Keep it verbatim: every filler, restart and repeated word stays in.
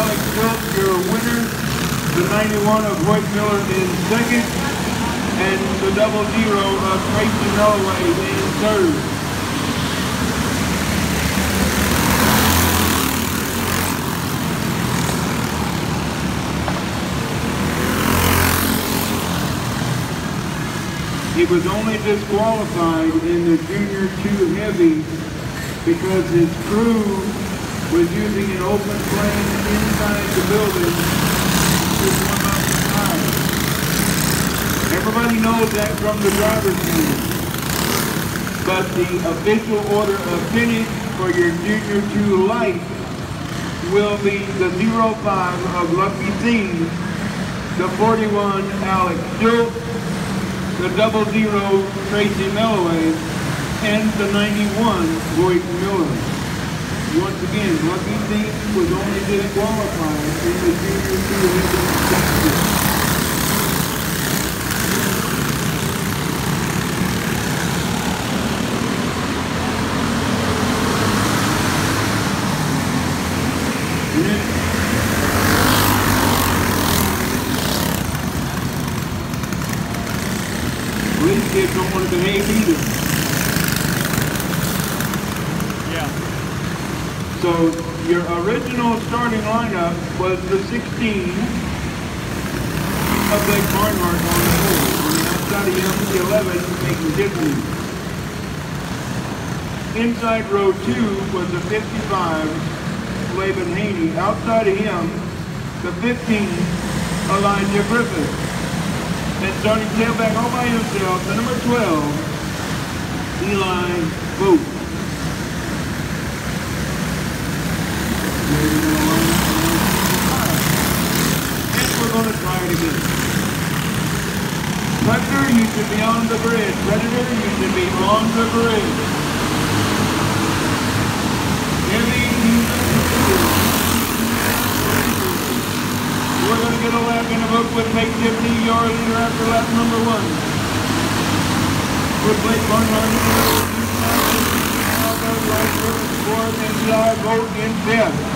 Alex Schultz, your winner. The ninety-one of Hoyt Miller in second. And the double zero of Tracy Melloway in third. He was only disqualified in the Junior two Heavy because his crew was using an open flame inside the building to warm up the tires. Everybody knows that from the driver's meeting. But the official order of finish for your Junior two Light will be the zero five of Lucky C, the forty-one Alex Schultz, the double zero Tracy Melloway, and the ninety-one Hoyt Miller. Once again, Lucky C was only disqualified in the Junior two Heavy championship. These kids don't want to behave either. Yeah. So your original starting lineup was the sixteen of Blake Barnhart on the pole. On the outside of him, the eleven, Nathan Tiffany. Inside row two was the fifty-five, Laban Haney. Outside of him, the fifteen, Elijah Griffith. And starting tailback all by himself, the number twelve, Eli Booth. And we're going to try it again. Predator, you should be on the bridge. Predator, you should be on the bridge. Heavy, you We're going to get a lap in the book with Nate Tiffany, your leader after lap number one. With Blake Barnhart in the middle, Aldo, Rice, fourth, and Eli Bolt in fifth.